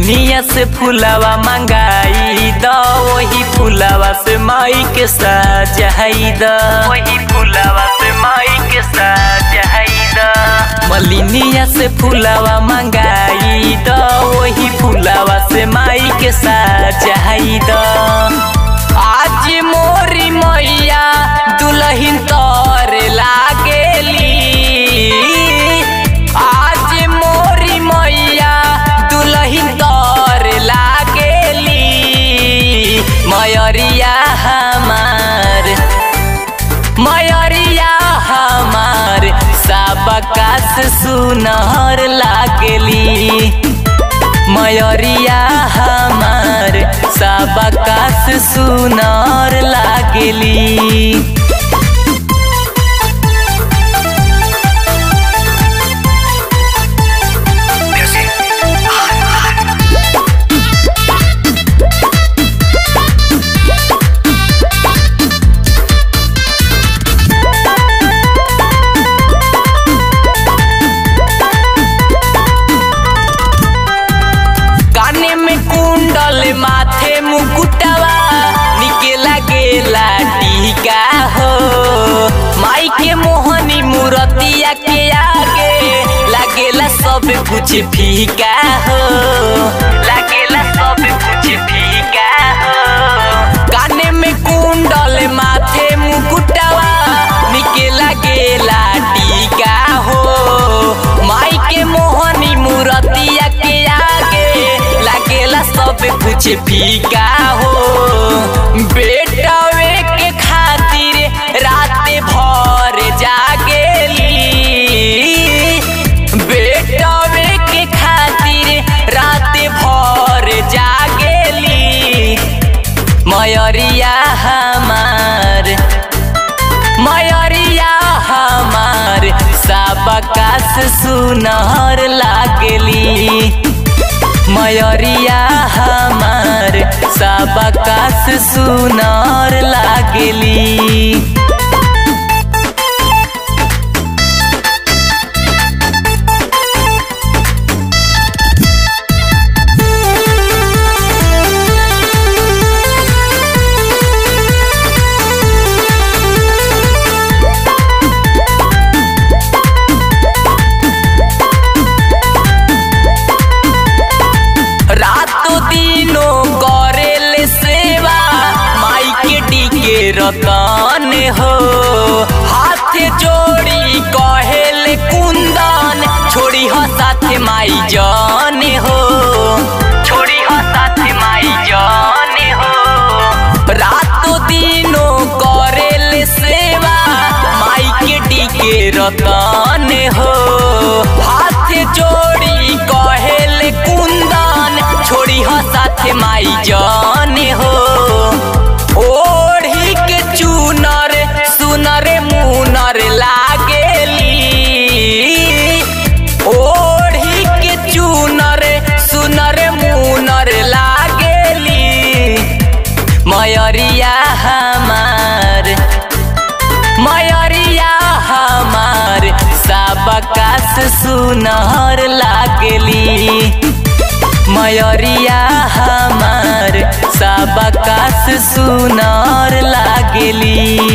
मलिनिया से फुलावा मंगाई द वही फुलावा से माई के सजाई द वही फुलावा से माई के सजाई द मलिनिया से फुलावा मंगाई द वही फुलावा से माई के सजाई द आज मोरी मैया दुल्हन तोर लागेली आज मोरी मैया दुल्हन तोर लागेली मयरिया हमार सबकास सुनहर लागेली मयरिया हमार सबकास सुनहर लागेली। माथे मुकुटवा निकेला गेला टीका हो माई के मोहनी मूर्तिया के आगे लागेला सब कुछ फीका हो लागेला सब कुछ फीका हो काने में कुंडल माथे मुकुटवा निकेला गेला टीका हो माई के मोहनी मूर्तिया के आगे लागेला सब कुछ फीका हो बेटवे के खातिर रात भर जागेली बेटवे के खातिर रात भर जागेली मयरिया हमार सबकास सुनहर लागेली मयरिया हमार सबकास सुनहर लागेली। रतन हो हाथ जोड़ी कहेले कुंदन छोड़ी हो साथ माई जान हो छोड़ी हो साथ माई जान हो रातों दिनों करेले सेवा माई के डीके रतन हो हाथ जोड़ी कहेले कुंदन छोड़ी हो साथ माई जान हो चूनर सुनर मुनर लागेली ओढ़ी के चूनर सुनर मुनर लागेली मयरिया हमार सबकास सुनहर लागेली मयरिया हमार सबकास सुनहर लागेली।